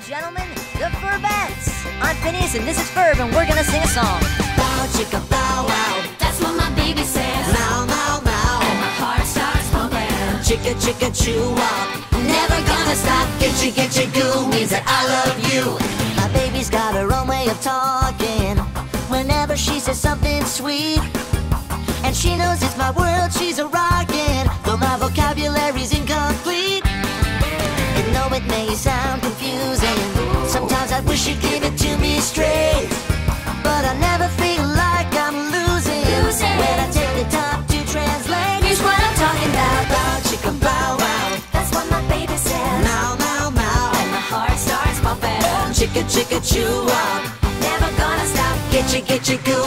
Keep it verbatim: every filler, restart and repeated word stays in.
gentlemen, the Ferbettes. I'm Phineas and this is Ferb, and we're gonna sing a song. Bow chicka bow wow, that's what my baby says. Mow mow mow, and my heart starts pumping. Chicka chicka chew up, never gonna stop. Getcha getcha goo means that I love you. My baby's got her own way of talking whenever she says something sweet, and she knows it's my world she's a rockin', though my vocabulary's incomplete. And though it may sound confusing, sometimes I wish you'd give it to me straight, but I never feel like I'm losing, losing. when I take the time to translate. Here's what I'm talking about. Bow chicka bow wow, that's what my baby says. mow mow mow, and my heart starts pumping. chicka chicka chew up, never gonna stop. Getcha getcha goo